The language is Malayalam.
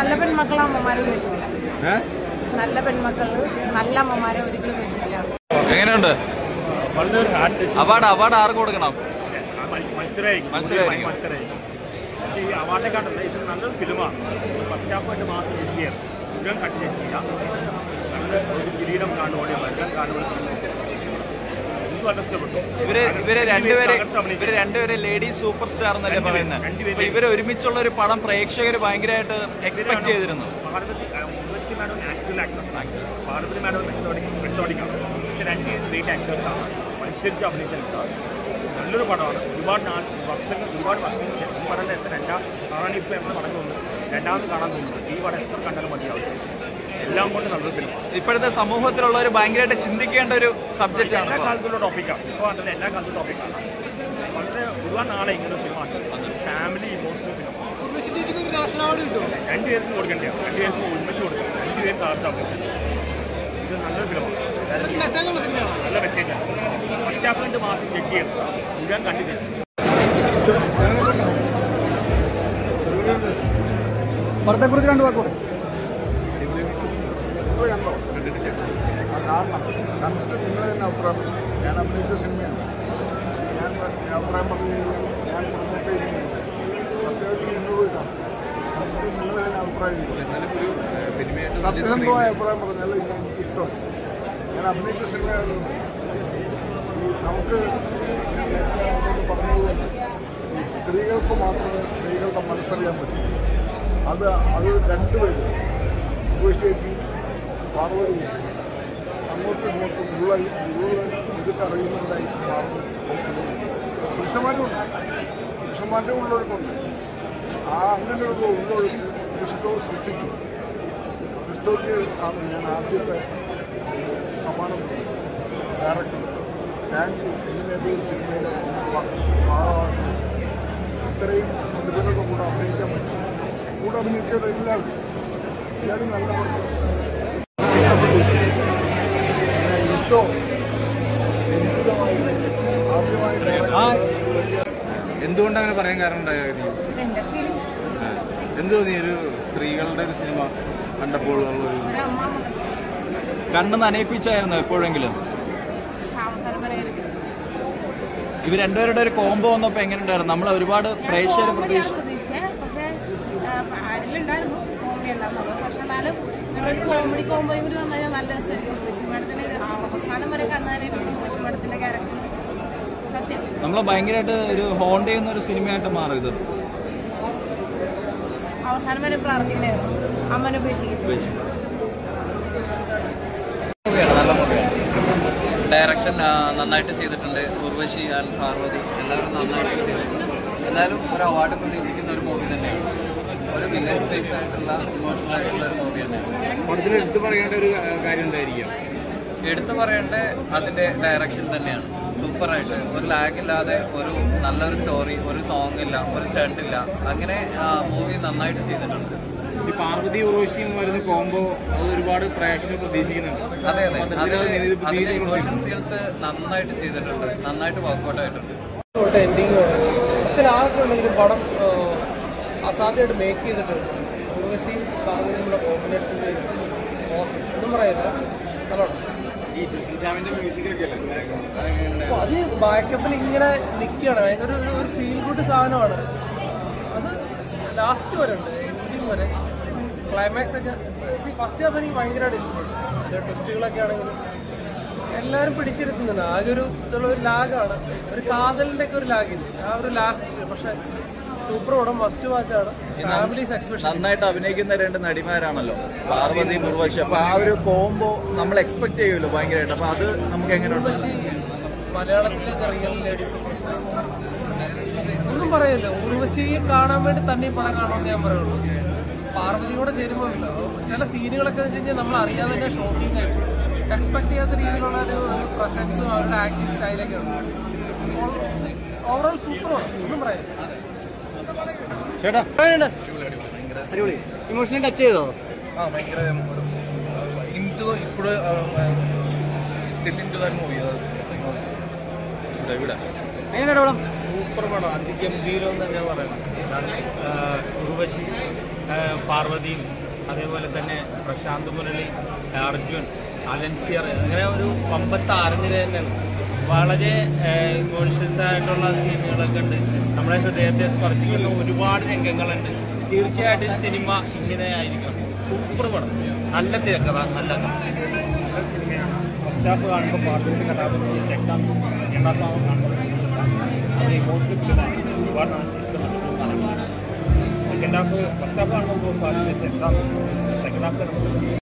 നല്ല പെൺമക്കളെ അമ്മമാരെ ഉപേക്ഷിക്കില്ല. നല്ല പെൺമക്കൾ നല്ല അമ്മമാരെ ഒരിക്കലും ഉപേക്ഷിക്കില്ല. എങ്ങനെയുണ്ട്? അവാർഡ് ആർക്ക് കൊടുക്കണം? മനസ്സിലായിരിക്കും. പക്ഷേ ഈ അവാർഡിനെക്കാട്ടല്ല, ഇത് നല്ലൊരു ഫിലിമാണ്. ഫസ്റ്റ് ഹാഫായിട്ട് മാത്രം ഇരിക്കുകയാണ്. മുഴുവൻ കണ്ടിന്യൂ ചെയ്യാം. നല്ല ഒരു കിരീടം കാണുവാണെങ്കിൽ എല്ലാം കാണുവാൻ ഇവര് രണ്ടുപേരെ ലേഡീസ് സൂപ്പർ സ്റ്റാർ എന്നല്ലേ പറയുന്നത്. ഇവര് ഒരുമിച്ചുള്ള ഒരു പടം പ്രേക്ഷകർ ഭയങ്കരമായിട്ട് എക്സ്പെക്ട് ചെയ്തിരുന്നു. പാർവതി മാഡം ആക്ച്വൽ ആക്ടേഴ്സാണ്. പാർവതി മാഡം മെത്തോഡിക്കാണ്. പക്ഷെ രണ്ട് ഗ്രേറ്റ് ആക്ടേഴ്സാണ്. മത്സരിച്ച് അഭിനയിച്ചിട്ടുണ്ട്. നല്ലൊരു പടമാണ്. ഒരുപാട് വർഷങ്ങൾ ഈ പടം സാധാരണ ഇപ്പോൾ നമ്മൾ പടം തോന്നുന്നു രണ്ടാമത് കാണാൻ തോന്നുന്നു. ഈ പടം എത്ര കണ്ടാലും മതിയാവും. എല്ലാം കൊണ്ട് നല്ലൊരു സിനിമ. ഇപ്പോഴത്തെ സമൂഹത്തിലുള്ളവർ ഭയങ്കരമായിട്ട് ചിന്തിക്കേണ്ട ഒരു സബ്ജക്റ്റാണ്. എല്ലാ കാലത്തുള്ള ടോപ്പിക്കാണ്. ഇപ്പോൾ അതിൽ എല്ലാ കാലത്തും ടോപ്പിക്കാണ്. വളരെ ഒരുപാട് നാളെ ഇങ്ങനെ സിനിമ ഫാമിലി ഇമോഷണൽ ഫിലിം. രണ്ടുപേർക്കും കൊടുക്കേണ്ടതാണ്. രണ്ടുപേർക്കും ഒരുമിച്ച് കൊടുക്കണം. രണ്ടുപേരും താഴ്ത്താൻ. ഇത് നല്ലൊരു ഫിലിമാണ്. നല്ല മെസ്സേജാണ്. ഫസ്റ്റ് ഹാഫ് കൊണ്ട് മാത്രം ചെക്ക് ചെയ്യണം. മുഴുവൻ കണ്ടില്ല. പടത്തെക്കുറിച്ച് രണ്ട് വാക്കോട്ടെ. കണ്ടിട്ട് നിങ്ങൾ തന്നെ അഭിപ്രായം പറഞ്ഞു. ഞാൻ അഭിനയിച്ച സിനിമയാണ്. ഞാൻ അഭിപ്രായം പറഞ്ഞു കഴിഞ്ഞാൽ ഞാൻ പ്രൊമോട്ട് ചെയ്യുന്നില്ല. അത്യാവശ്യം മുന്നോട്ട് കാണും. കണ്ടിട്ട് നിങ്ങൾ തന്നെ അഭിപ്രായം സത്യസന്ധമായ അഭിപ്രായം പറഞ്ഞാൽ എനിക്ക് ഇഷ്ടമാണ്. ഞാൻ അഭിനയിച്ച സിനിമയായതുകൊണ്ട് നമുക്ക് പറഞ്ഞതുകൊണ്ട് സ്ത്രീകൾക്ക് മാത്രമേ സ്ത്രീകളുടെ മനസ്സറിയാൻ പറ്റൂ. അത് രണ്ടുപേരും ഉപേക്ഷിക്കും പാർവതി അങ്ങോട്ടും ഇങ്ങോട്ടും മുഴുവൻ ഇതൊക്കെ അറിയുന്നതായി മാറുന്നു. പുരുഷന്മാരുടെ ഉള്ളൊഴുക്കുണ്ട്. അങ്ങനെയുള്ള ഉള്ളൊഴുക്ക് ക്രിസ്റ്റോ സൃഷ്ടിച്ചു. ക്രിസ്റ്റോയ്ക്ക് ആണ് ഞാൻ ആദ്യത്തെ സമ്മാനം ഡയറക്ടർ. Thank you. ഇങ്ങനെയൊരു സിനിമയിലെ ഭാഗമാണ്. ഇത്രയും പ്രതിഭകളുടെ കൂടെ അഭിനയിക്കാൻ പറ്റും. കൂടെ അഭിനയിച്ചവർ എല്ലാവരും നല്ല പഠിച്ചു. എന്തുകൊണ്ട് അങ്ങനെ പറയാൻ കാരണം ഉണ്ടായോ? എന്ത് തോന്നി ഒരു സ്ത്രീകളുടെ ഒരു സിനിമ കണ്ടപ്പോൾ ഉള്ളൊരു കണ്ണ് നനയിപ്പിച്ചായിരുന്നു എപ്പോഴെങ്കിലും? ഇവർ രണ്ടുപേരുടെ ഒരു കോംബോ വന്നപ്പോ എങ്ങനെ ഉണ്ടായിരുന്നു? നമ്മൾ ഒരുപാട് പ്രേക്ഷകർ പ്രതീക്ഷിച്ചു. കോമഡി കോമ്പോയും കൂടി വന്നാൽ നല്ല രസമായിരിക്കും. ഉർവശിമേടത്തിന് അവസാനം വരെ കണ്ണാനായിട്ട് ഉർവശിമേടത്തിന്റെ ക്യാരക്ടർ സത്യം നമ്മളെ ഭയങ്കരമായിട്ട് ഒരു ഹോണ്ട് ചെയ്യുന്ന ഒരു സിനിമയായിട്ട് മാറും ഇത്. അവസാനം വരെ പ്രാർത്ഥിക്കണായിരുന്നു അമ്മനെ ഉപേക്ഷിക്കുന്നത്. ഡയറക്ഷൻ നന്നായിട്ട് ചെയ്തിട്ടുണ്ട്. ഉർവശി ആൻഡ് പാർവതി എല്ലാവരും നന്നായിട്ട് ചെയ്തിട്ടുണ്ട്. എന്നാലും ഒരു അവാർഡ് പ്രതീക്ഷിക്കുന്ന ഒരു മൂവി തന്നെയാണ്. ഒരു വില്ലേജ് ബേസ് ആയിട്ടുള്ള ഇമോഷണൽ ആയിട്ടുള്ള ഒരു മൂവി തന്നെയാണ്. എടുത്തു പറയേണ്ട ഒരു കാര്യം എന്തായിരിക്കും? എടുത്തു പറയേണ്ട അതിൻ്റെ ഡയറക്ഷൻ തന്നെയാണ്. സൂപ്പറായിട്ട് ഒരു ലാഗില്ലാതെ ഒരു നല്ലൊരു സ്റ്റോറി, ഒരു സോങ് ഇല്ല, ഒരു സ്റ്റണ്ട് ഇല്ല. അങ്ങനെ മൂവി നന്നായിട്ട് ചെയ്തിട്ടുണ്ട്. ഈ പാർവതി ഉർവശിയും വരുന്ന കോംബോ അത് ഒരുപാട് പ്രേക്ഷകർ പ്രതീക്ഷിക്കുന്നുണ്ട്. അതെ ഇമോഷൻ സീൻസ് നന്നായിട്ട് ചെയ്തിട്ടുണ്ട്. നന്നായിട്ട് വർക്ക്ഔട്ട് ആയിട്ടുണ്ട്. പക്ഷെ ലാസ്റ്റ് പടം അസാധ്യമായിട്ട് മേക്ക് ചെയ്തിട്ടുണ്ട്. ഉർവശിയും പാർവതിയുടെ കോമ്പിനേഷൻ ഒന്നും പറയില്ല. നല്ലോണം അത് ബാക്കപ്പിൽ ഇങ്ങനെ നിൽക്കുകയാണ്. ഭയങ്കര ഒരു ഫീൽ ഗുഡ് സാധനമാണ്. അത് ലാസ്റ്റ് വരെ ഉണ്ട്, എൻഡിങ് വരെ. ക്ലൈമാക്സ് ഒക്കെ ഫസ്റ്റ് ഹാഫ് എനിക്ക് ഭയങ്കരമായിട്ട് ഇഷ്ടപ്പെട്ടു. ടെസ്റ്റുകളൊക്കെ ആണെങ്കിലും എല്ലാവരും പിടിച്ചിരുത്തുന്നുണ്ട്. ആകെ ഒരു ലാഗാണ്, ഒരു കാതലിൻ്റെ ഒക്കെ ഒരു ലാഗില്ല. ആ ഒരു ലാഗ്. പക്ഷെ സൂപ്പർ പടം, മസ്റ്റ് വാച്ചാണ്. Families special. നന്നായിട്ട് അഭിനയിക്കുന്ന രണ്ട് നടിമാരാണല്ലോ പാർവതി ഉർവശി. അപ്പൊ ആ ഒരു കോംബോ നമ്മൾ എക്സ്പെക്ട് ചെയ്യുമല്ലോ ഭയങ്കരമായിട്ട്. അപ്പൊ അത് നമുക്ക് എങ്ങനെയുണ്ട്? ഉർവശി മലയാളത്തിലെ റിയൽ ലേഡി സൂപ്പർ സ്റ്റാർ ഒന്നും പറയില്ല. ഉർവശിയെ കാണാൻ വേണ്ടി തന്നെ ഈ പടം കാണുമെന്ന് ഞാൻ പറയുള്ളൂ. പാർവതി കൂടെ ചേരുമ്പോൾ ചില സീനുകളൊക്കെ വെച്ച് കഴിഞ്ഞാൽ നമ്മൾ അറിയാതെ തന്നെ ഷോക്കിംഗ് ആയിട്ട് എക്സ്പെക്ട് ചെയ്യാത്ത രീതിയിലുള്ള ഒരു പ്രസൻസും അവരുടെ ആക്ടിങ് സ്റ്റൈലൊക്കെ ഉണ്ട്. ഓവറോൾ സൂപ്പറാണ്, ഒന്നും പറയാം. ചേട്ടാ അടിപൊളി. ഇമോഷണലി ടച്ച് ചെയ്തോ? ഭയങ്കര ഇപ്പോഴും still into that movie. എങ്ങനെയാണ് പടം? സൂപ്പർ പടം, അതിഗംഭീരം എന്ന് തന്നെ പറയണം. ഉർവശി പാർവതിയും അതേപോലെ തന്നെ പ്രശാന്ത് മുരളി, അർജുൻ, അലൻസിയർ, അങ്ങനെ ഒരു പമ്പത്ത് ആരഞ്ഞിര തന്നെയാണ്. വളരെ ഇമോഷൻസ് ആയിട്ടുള്ള സീനുകളൊക്കെ ഉണ്ട്. നമ്മുടെ ഹൃദയത്തെ സ്പർശിക്കുന്ന ഒരുപാട് രംഗങ്ങളുണ്ട്. തീർച്ചയായിട്ടും സിനിമ ഇങ്ങനെ ആയിരിക്കണം. സൂപ്പർ പടം, നല്ല തിരക്കഥ, നല്ല സിനിമയാണ്. ഫസ്റ്റ് ഹാഫ് കാണുമ്പോൾ പാർവതി കഥാപാത്രം രണ്ടാം ഹാഫ് കാണുമ്പോൾ അത് ഇമോഷണൽ ഫിലിമാണ്. ഒരുപാട് സെക്കൻഡ് ഹാഫ് ഫസ്റ്റ് ഹാഫ് കാണുമ്പോൾ പാർവതി സെക്കൻഡ് ഹാഫ്